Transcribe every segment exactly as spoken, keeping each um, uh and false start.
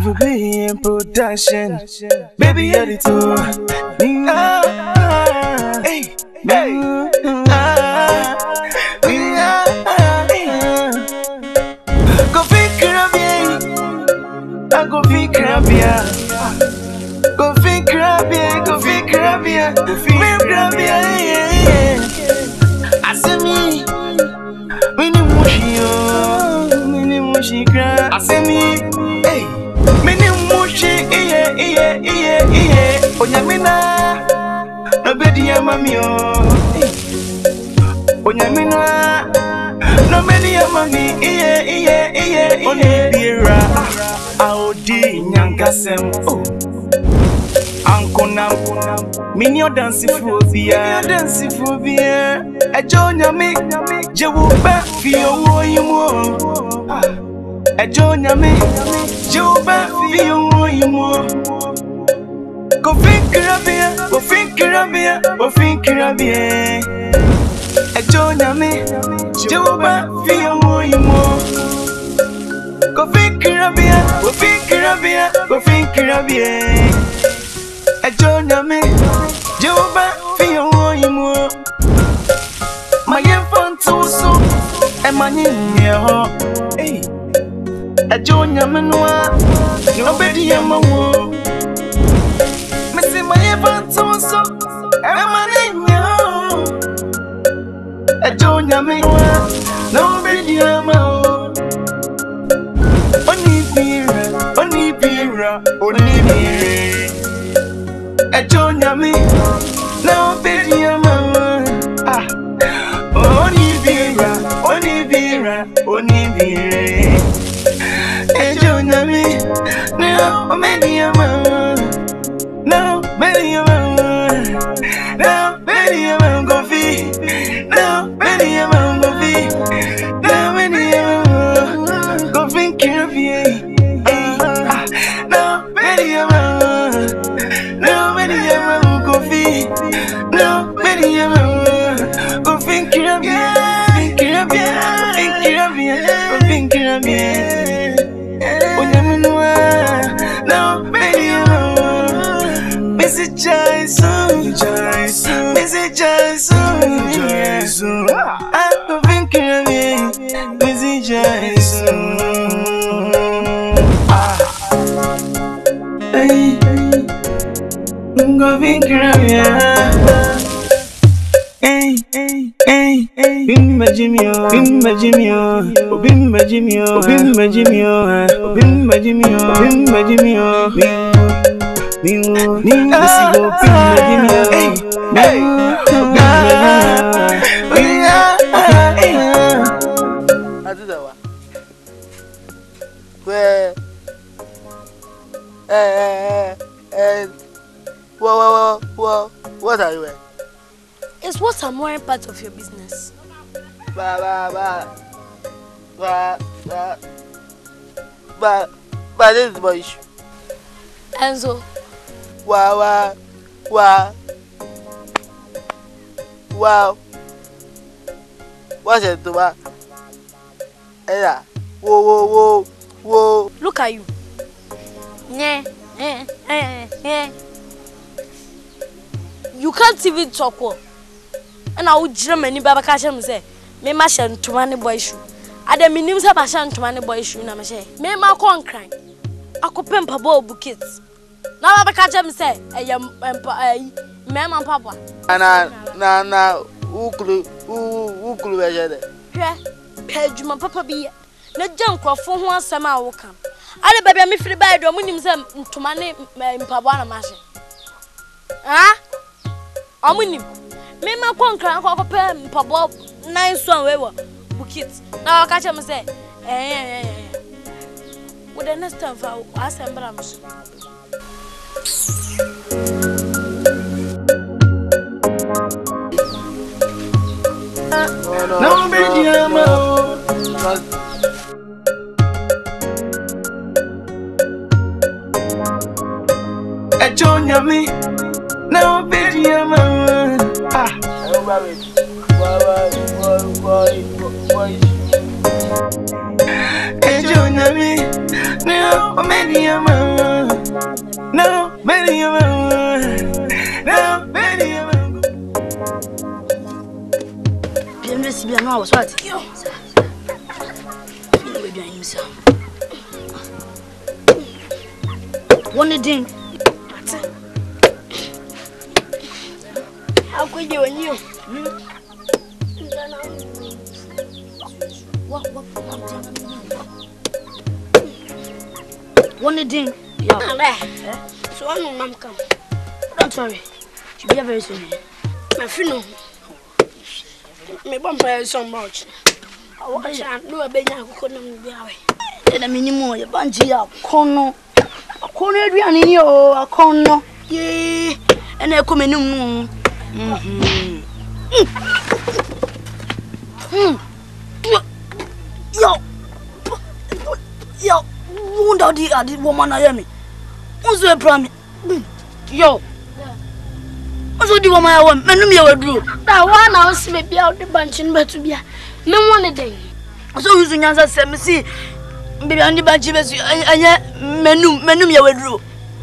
Live be in production. Baby, you're the two. Ah, hey, hey, ah, ah, go figure out, I go figure out, go figure out, go figure out, go figure out, I see me, mini mushi, mini mushi, I see me, hey. Mini mushi, iye, iye, iye, iye. Onyamina, nobody amami oh. Onyamina, nobody amami, iye, iye, iye, iye. Onibira, aodi nyankasem oh. Ankona, minyo dansi phobia, dansi phobia. Ejo nyami, jewu ba fiyo wo yimo. Ejo nyami. Juba feel you more. Go think Rabia, go think Rabia, go think Rabia. A join me, Juba feel you more. Go think Rabia, go think Rabia, go think Rabia. A join me, Juba feel you more. My infant so and my name, hey. A junior manua, nobody am a woman. Missy, my ever so so, and my name, a junior manua, nobody am a woman. Only Pira, only Pira, only Pira. A junior me, nobody am a woman. Ah, only Pira, only Pira, only Pira. No, many a man. No, many a man. No, many a man coffee. No, many a man coffee. No, many a man coffee coffee. No, many a man. No, many a man coffee. No, many a man coffee coffee. Coffee coffee. No, baby, Missus Jason, Jason, Missus Jason, Jason. I'm thinking of me, Missus Jason. Hey, I'm thinking of me. Hey, hey, hey, hey. Bimba Jimmy, Bimba Jimmy, Bimba Jimmy, Bimba Jimmy, Bimba Jimmy, Bimba Jimmy, Bimba Jimmy, hey, I do that one. Where? Eh, eh, whoa, whoa, whoa, what are you wearing? It's what I'm wearing part of your business. Ba ba ba ba ba ba ba. This is my issue. Enzo. Wow wow wow wow. What's it to ba? Ella. Whoa whoa whoa whoa. Look at you. Yeah yeah yeah yeah. You can't even talk well. And I would dream any baba catch him say, me mashan to money boy shoe. I don't mean him say mashan to money boy shoe na me say. Me ma con crying. I could pimp ball buckets. Now baba catch him say, eh yam eh me and papa. Na na na ukulu ukulu ejede. Hwe, page my papa be. Na jam crofo ho asem a wo kan. Ale baba me free buy do mo nim say to money mpabo na mashe. Ah? Amunim. Me ma konkran ko ko pe mpabo nine so we wo bukit na o ka che me say eh eh eh with the next time for asembra me no be diamo e jonya me no be diamo. Ah, Junior me. No, many a man. No, many a man. No, many a man. Bien, merci bien, non, soit. One ding. How could you and you? What, what, one ding. Yeah. So I'm on mom come. Don't worry. She'll be very soon. My friend, my bumper is so much. I want to do a baby. I couldn't be away. And a minimum, a bungee up, corner. A corner, we are in your corner. Yea, and I come in. Mm-hmm. Mm. Yo, yo, who are the woman I am? Who's the problem? Yo, what's the woman I want? Men me will do. That one I was maybe out the bunch in Batubia. No one a day. So who's in answer? Say, me see, baby, on the bunch of us, and yet menu, menu me will do.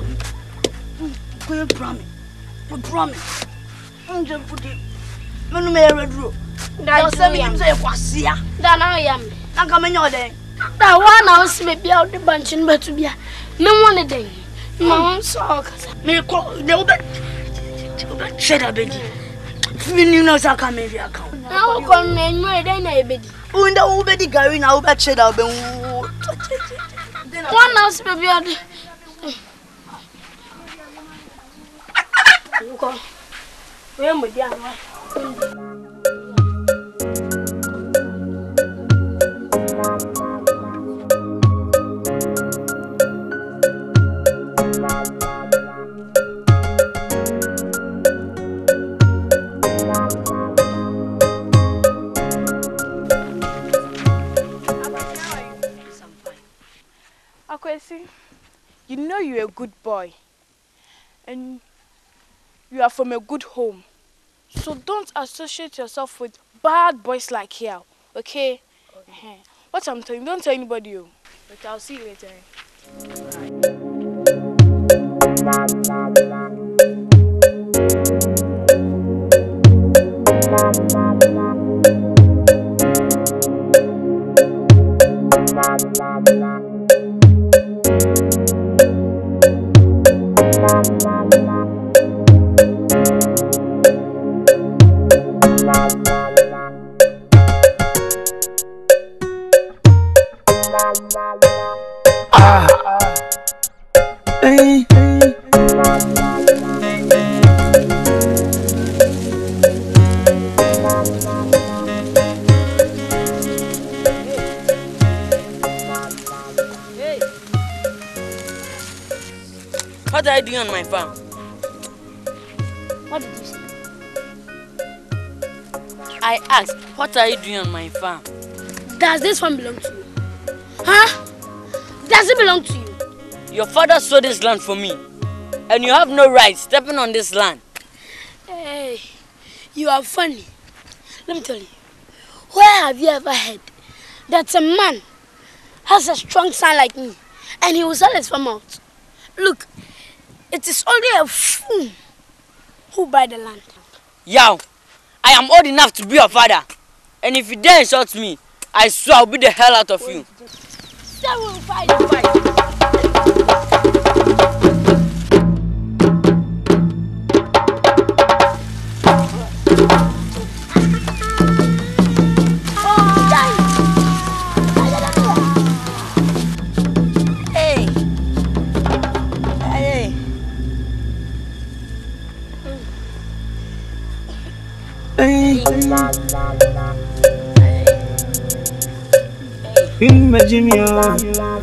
We promise, we promise. I'm just put it. Menu me will do. That's the same say was here. That I am. I'm coming your day. That one I was maybe out the bunch in Batubia. No one a day. Mom saw me call no bed. Shut up, baby. You know, I can't make your account. Now, come in, no, then I bed. Who in the old bed going out at Shed up and one house, baby. Go. Where am I? Akwesi, you know you're a good boy and you are from a good home. So don't associate yourself with bad boys like here, okay? Okay. What I'm telling you, don't tell anybody. You. But I'll see you later. Ah, hey, hey. What are you doing on my farm? What did you say? I asked, what are you doing on my farm? Does this one belong to you? Huh? Does it belong to you? Your father sold this land for me, and you have no right stepping on this land. Hey, you are funny. Let me tell you, where have you ever heard that a man has a strong son like me, and he will sell his farm out? Look, it is only a fool who buy the land. Yow, I am old enough to be your father, and if you dare insult me, I swear I'll beat the hell out of you. So we'll fight and fight. Hey. Hey. Hey. Imagine me, oh.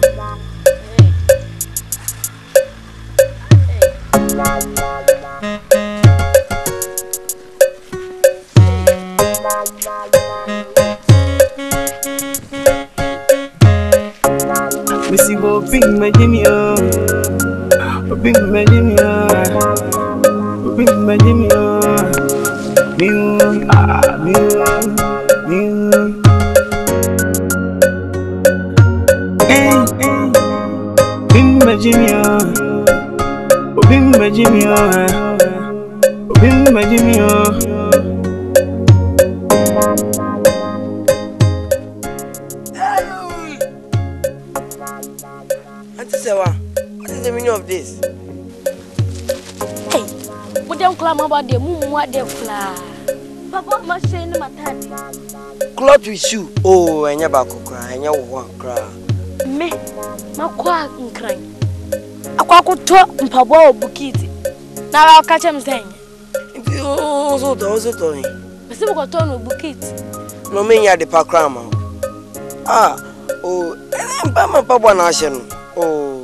Missy, go bring my Jimmy, oh. Bring my Jimmy, oh. Bring my Jimmy, oh. Me, ah, me, me. Jimmy, Obim Jimmy, Obim Jimmy. What is the meaning of this? Hey, what don't climb about the moon? What they fly? Papa must say in my daddy. Cloth with shoe. Oh, and your back cry, and your one cry. Me, my quack and crying. A quack would talk and Papa Bukiti. Now I'll catch him saying. Oh, so those are doing. I still got on with Bukit. No, me, you are the Pakrama. Ah, oh, and I'm Papa Nation. Oh.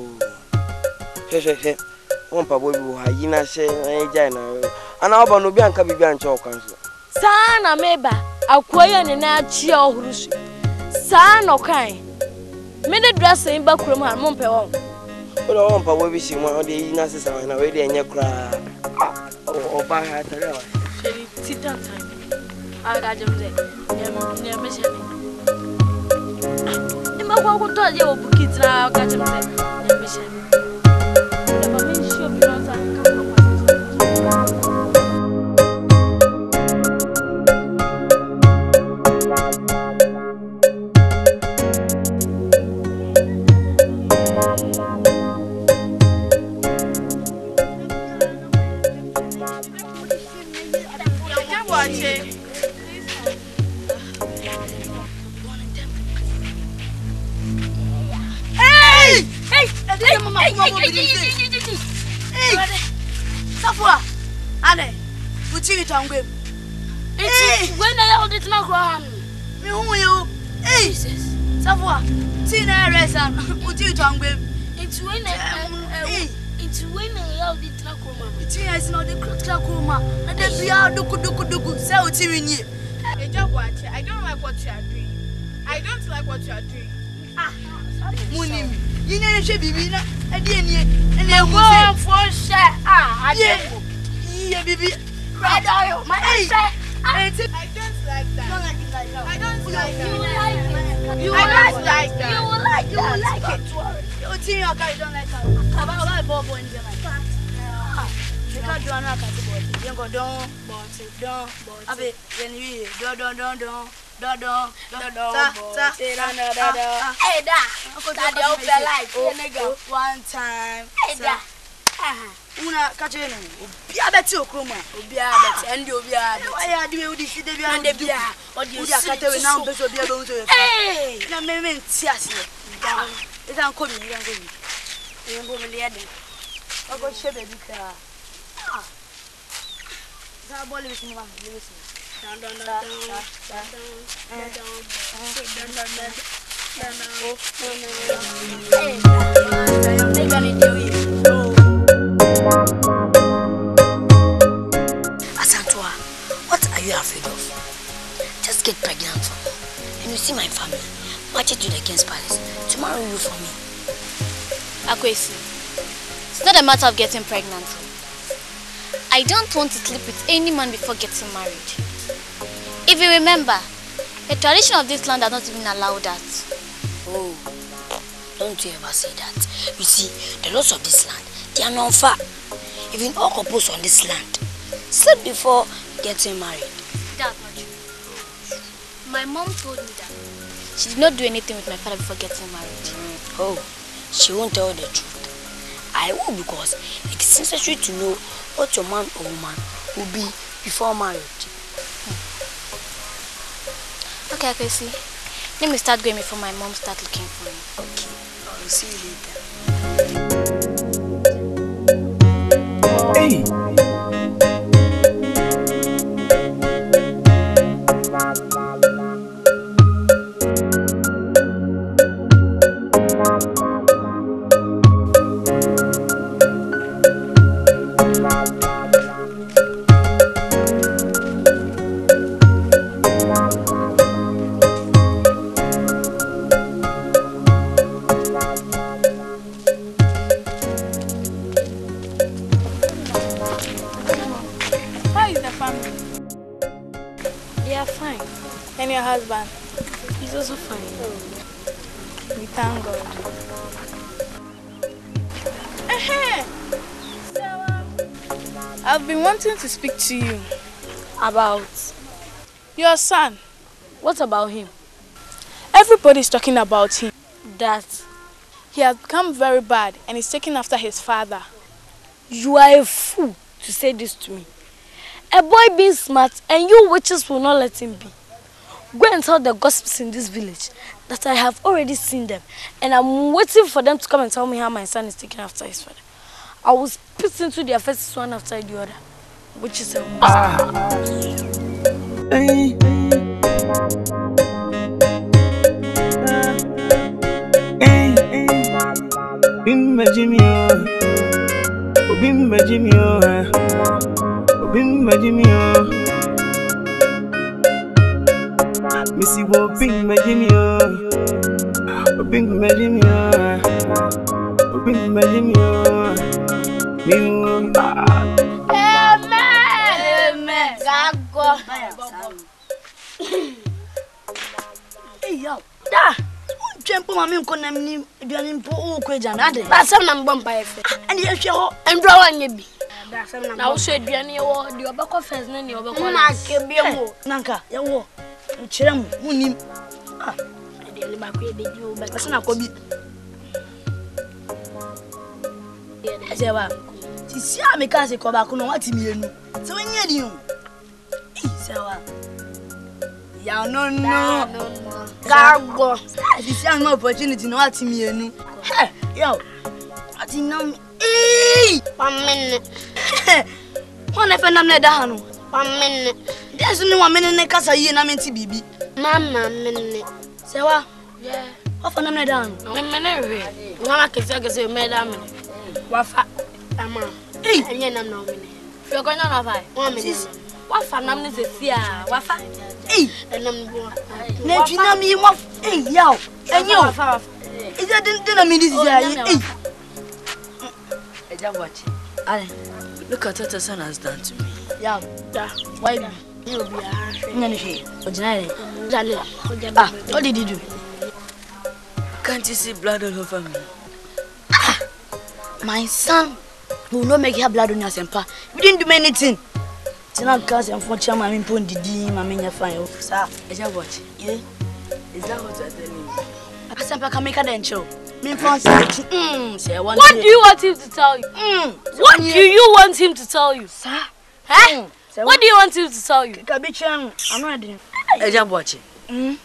One papa will have Yina say, and I'll no be and Cabby and Chalk. Son, Meba, I'll quay and a cheer who's son or kind. Made a dress in backroom and Montpellier. But I want Papa wishing one of the Yinas and already and your cry. Oh, by her. Sit down time. I got them there. Near Michigan. In my walk, told you, Bukit, now got him there. Near Michigan. Safwa, Anne, put you on game. When I hold it now, me who you? Hey, Safwa, Tina Resan, put you on game. It's when I it's when I hold it now, it's not the critical coma, and then we are duku duku duku, so it's in you. I don't like what you are doing. I don't like what you are doing. Ah, Munim, you know, she be Vina, and then and then one for share. Ah, yeah, yeah, baby. Right, my I don't like that. I don't like that. You like that. You like that. You like it. You think your guy don't like it. About my bobo in the like. You can't do another category. You go down, but down, but. Abe, when we do do do do. Do do do do do. Hey da, that the open light. Oh, one time. Hey da. Una catch you. Obia beti okroma. Obia beti. Endi obia beti. Why are you di fide bia no bia? Odi catch we now be so bia be so. Hey, na me me nti ase. Esa nko bi, esa nko bi. E ngo me le de. Ogo shebe bi ka. Ah. Za bole bi mo ba, le bi. Down, down, down, down, down, Asantua, what are you afraid of? Just get pregnant for me. And you see my family. March it to the King's Palace. Tomorrow you for me. Akwesi, it's not a matter of getting pregnant. I don't want to sleep with any man before getting married. If you remember, the tradition of this land does not even allow that. Oh, don't you ever say that. You see, the laws of this land, they are not fair. Even all couples on this land sleep before getting married. That's not true. My mom told me that she did not do anything with my father before getting married. Mm. Oh, she won't tell the truth. I will, because it is necessary to know what your man or woman will be before marriage. Okay, okay, see. Let me start going before my mom start looking for me. Okay, I'll see you later. Hey! Husband. He's also fine. We thank God. I've been wanting to speak to you. About? Your son. What about him? Everybody's talking about him. That? He has become very bad and is taking after his father. You are a fool to say this to me. A boy being smart and you witches will not let him be. Go and tell the gossips in this village that I have already seen them and I'm waiting for them to come and tell me how my son is taking after his father. I will spit into their faces one after the other. Which is a ah. Hey. Hey, hey. Bimba Jimmy, oh. Bimba Jimmy, oh. Bimba Jimmy, oh. Missy wo Bimba Jimmy, oh. Bimba Jimmy, oh. Bimba Jimmy, oh. Me ah. Amen. Gago. Hey yo, da. Jempo mami nko na mni aduane mpo o ko eja na ade. Ba sam na mbom pa efe. Ande ye hwe ho. Endro wanye bi. Da sam na. Na wo so aduane wo de obekọ first na ne obekọ. Ma ke bi mo. Nanka, ye wo. Nkyere mu, munim. Ah, aduane ba ko e beji wo ba. Asa na ko bi. Ajewa. Sisi a me ka se ko ba ko no wati mienu. Se wanye di o. Eh, sawa. Ya no no. Gago. Sisi a no opportunity no wati mienu. Hey, yo. Ati nam. Eh! One minute. One efe nam na da ha no. One minute. There's no one minute kasa yi na menti bibi. Mama minute. Sewa. Yeah. Ofa nam na da no. No minute we. Mama kese kese me da minute. Wafa. Ama. Eh, enye nam na minute. Fi ko nya na fa. One minute. Wafa nam ne se sia. Wafa. eh, Enam bo. na twina mi mo. Eh, yaw. Enyo. Wafa. Is that the na mi this ya? Eh. Eja watch. Ale. Look at what your son has done to me. Yaw. Da. Why be? You be a. Nyane hwe. Ojina Jale. Ah, what did you do? Can't you see blood all over me? My son will not make her blood on your sempa. We didn't do anything. Tina cause and for chama me pon didi ma me nya fine. Sir, Eja watch. yeah. Is that what you're telling me? Asempa can make her den show. Me pon say, mm, say one. What do you want him to tell you? Mm. What do you want him to tell you? Sir? Huh? What do you want him to tell you? Ka bi chan. I'm not ready. Eja watch. Mm.